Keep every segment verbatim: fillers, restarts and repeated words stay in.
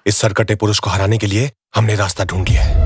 इस सरकटे पुरुष को हराने के लिए हमने रास्ता ढूंढ लिया है।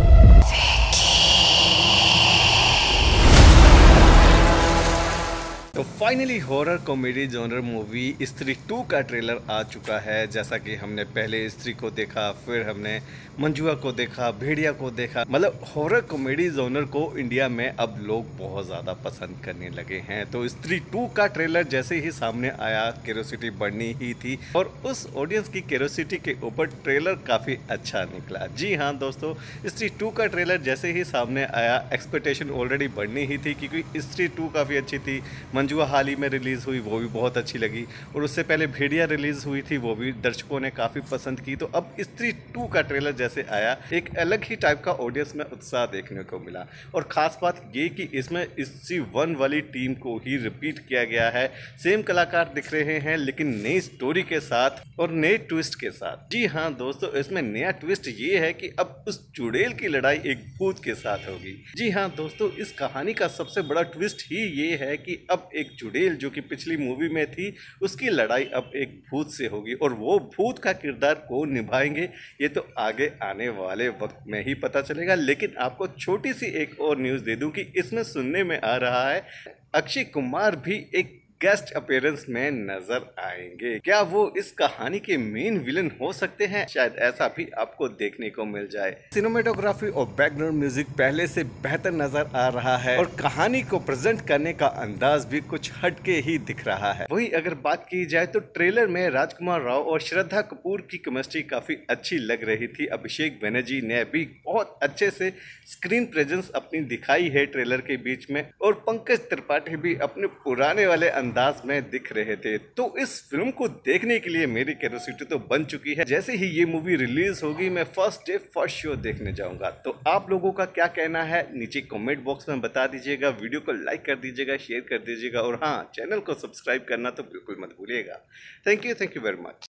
तो finally horror comedy genre movie Stree two का ट्रेलर आ चुका है। जैसा कि हमने पहले स्त्री को देखा, फिर हमने मंजुआ को देखा, भेड़िया को देखा। मतलब हॉरर कॉमेडी जॉनर को इंडिया में अब लोग बहुत ज़्यादा पसंद करने लगे हैं। तो स्त्री टू का ट्रेलर जैसे ही सामने आया, क्यूरियोसिटी बढ़नी ही थी और उस ऑडियंस की क्यूरियोसिटी के ऊपर ट्रेलर काफ़ी अच्छा निकला। जी हाँ दोस्तों, स्त्री टू का ट्रेलर जैसे ही सामने आया, एक्सपेक्टेशन ऑलरेडी बढ़नी ही थी क्योंकि स्त्री टू काफ़ी अच्छी थी। मंजुआ हाल ही में रिलीज़ हुई, वो भी बहुत अच्छी लगी, और उससे पहले भेड़िया रिलीज़ हुई थी, वो भी दर्शकों ने काफ़ी पसंद की। तो अब स्त्री टू का ट्रेलर जैसे आया, एक अलग ही टाइप का ऑडियंस में उत्साह देखने को मिला। और ख़ास बात ये कि इसमें स्त्री वन वाली टीम को ही रिपीट किया गया है। सेम कलाकार दिख रहे हैं लेकिन नई स्टोरी के साथ और नए ट्विस्ट के साथ। जी हाँ दोस्तों, इसमें नया ट्विस्ट ये है कि अब उस चुड़ैल की लड़ाई एक भूत के साथ होगी। जी हाँ दोस्तों, इस कहानी का सबसे बड़ा ट्विस्ट ही ये है कि अब एक चुड़ैल जो कि पिछली मूवी में थी, उसकी लड़ाई अब एक भूत से होगी, और वो भूत का किरदार कौन निभाएंगे ये तो आगे आने वाले वक्त में ही पता चलेगा। लेकिन आपको छोटी सी एक और न्यूज़ दे दूं कि इसमें सुनने में आ रहा है अक्षय कुमार भी एक गेस्ट अपीयरेंस में नजर आएंगे। क्या वो इस कहानी के मेन विलन हो सकते हैं? शायद ऐसा भी आपको देखने को मिल जाए। सिनेमेटोग्राफी और बैकग्राउंड म्यूजिक पहले से बेहतर नजर आ रहा है और कहानी को प्रेजेंट करने का अंदाज भी कुछ हटके ही दिख रहा है। वहीं अगर बात की जाए तो ट्रेलर में राज कुमार राव और श्रद्धा कपूर की केमिस्ट्री काफी अच्छी लग रही थी। अभिषेक बनर्जी ने भी बहुत अच्छे से स्क्रीन प्रेजेंस अपनी दिखाई है ट्रेलर के बीच में, और पंकज त्रिपाठी भी अपने पुराने वाले अंदाज में दिख रहे थे। तो इस फिल्म को देखने के लिए मेरी क्यूरियोसिटी तो बन चुकी है। जैसे ही ये मूवी रिलीज होगी, मैं फर्स्ट डे फर्स्ट शो देखने जाऊंगा। तो आप लोगों का क्या कहना है नीचे कमेंट बॉक्स में बता दीजिएगा। वीडियो को लाइक कर दीजिएगा, शेयर कर दीजिएगा, और हाँ, चैनल को सब्सक्राइब करना तो बिल्कुल मत भूलिएगा। Thank you thank you very much.